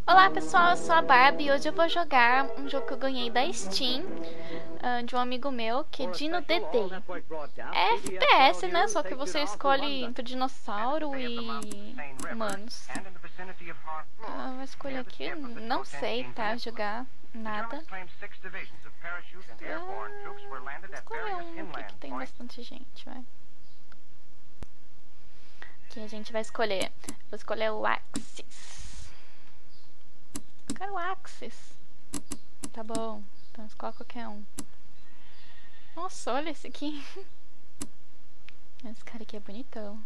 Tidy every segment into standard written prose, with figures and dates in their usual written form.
Olá pessoal, eu sou a Barbie e hoje eu vou jogar um jogo que eu ganhei da Steam, de um amigo meu, que é Dino The Day. É FPS, né? Só que você escolhe entre dinossauro e humanos. Vou escolher aqui, não sei, tá? Jogar nada. Vou escolher um aqui que tem bastante gente, vai. Aqui a gente vai escolher. Vou escolher o Axis. Eu quero o Axis. Tá bom. Então escolhe qualquer um. Nossa, olha esse aqui. Esse cara aqui é bonitão.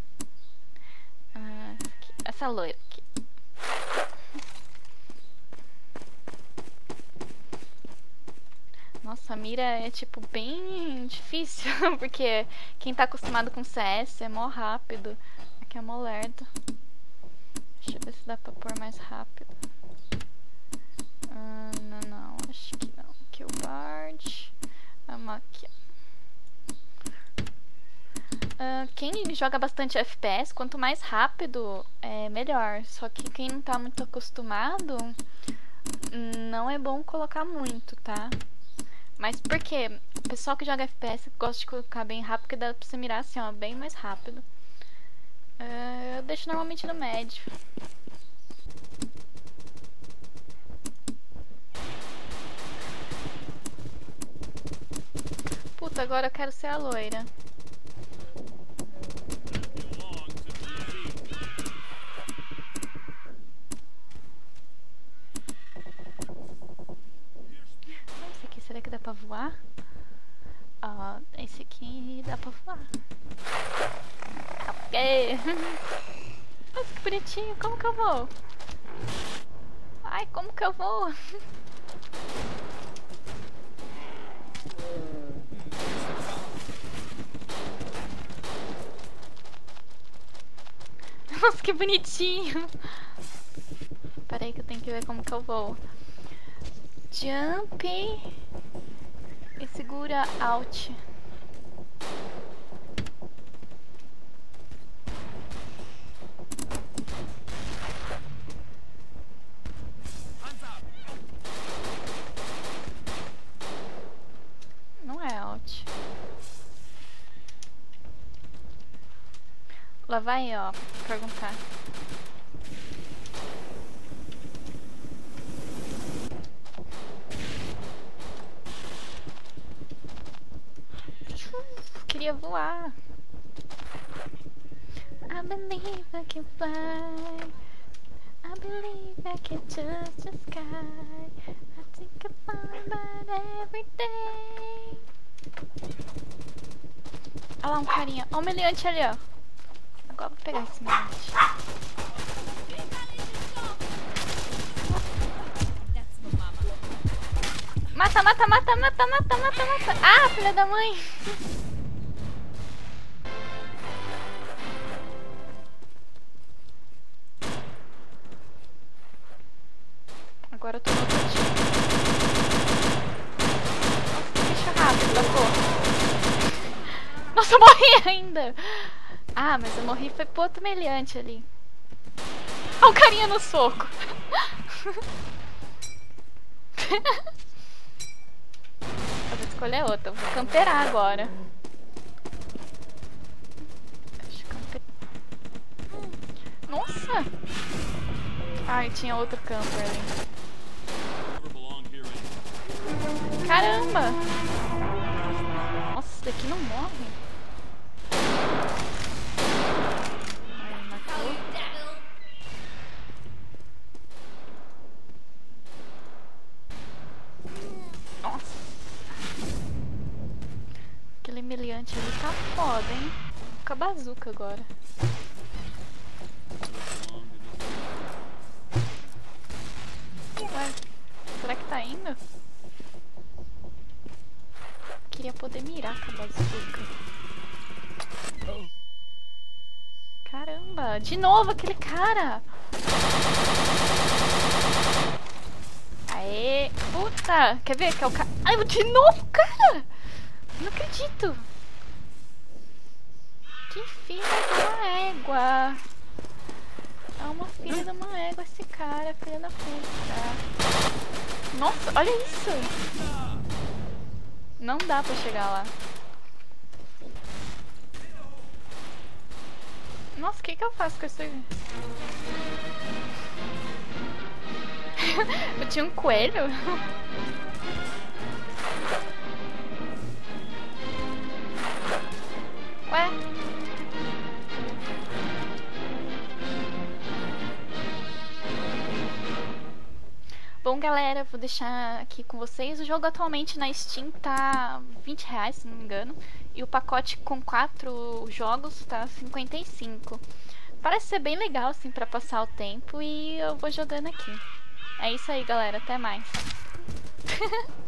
Essa loira aqui. Nossa, a mira é tipo bem difícil. Porque quem tá acostumado com CS é mó rápido. Aqui é mó lerdo. Deixa eu ver se dá pra pôr mais rápido. Não, acho que não. Aqui o Bard. Vamos aqui. Quem joga bastante FPS, quanto mais rápido, é melhor. Só que quem não tá muito acostumado, não é bom colocar muito, tá? Mas porque o pessoal que joga FPS gosta de colocar bem rápido, porque dá pra você mirar assim, ó, bem mais rápido. Eu deixo normalmente no médio. Puta, agora eu quero ser a loira. Esse aqui, será que dá pra voar? Ó, esse aqui dá pra voar. Ok. Nossa, que bonitinho. Como que eu vou? Ai, como que eu vou? Nossa, que bonitinho. Peraí que eu tenho que ver como que eu vou. Jump e segura Alt. Não é Alt. Lá vai, ó, perguntar. Queria voar. I believe I can fly. I believe I can touch the sky. I think about every day. Olha lá um carinha. Olha o meliante ali, ó. Agora eu vou pegar esse meliante. Mata, mata, mata, mata, mata, mata, mata. Ah, filha da mãe. Agora eu tô no outro time. Nossa, deixa rápido da cor. Nossa, eu morri ainda. Ah, mas eu morri foi pro outro meliante ali. Olha um carinha no soco. Eu vou escolher outra. Eu vou camperar agora. Nossa! Ai, tinha outro camper ali. Caramba! Nossa, esse daqui não morre. Ai, matou. Nossa! Aquele meliante ali tá foda, hein? Vou com a bazuca agora. Ué, será que tá indo? Queria poder mirar com a bazuca. Caramba, de novo aquele cara! Aê, puta! Quer ver que é o cara? Ai, de novo, cara! Não acredito! Que filha da égua! É uma filha de uma égua esse cara, filha da puta. Nossa, olha isso! Não dá pra chegar lá. Nossa, o que eu faço com esse... Eu tinha um coelho? Ué? Bom, galera, vou deixar aqui com vocês. O jogo atualmente na Steam tá R$20, se não me engano. E o pacote com 4 jogos tá 55. Parece ser bem legal, assim, pra passar o tempo. E eu vou jogando aqui. É isso aí, galera. Até mais.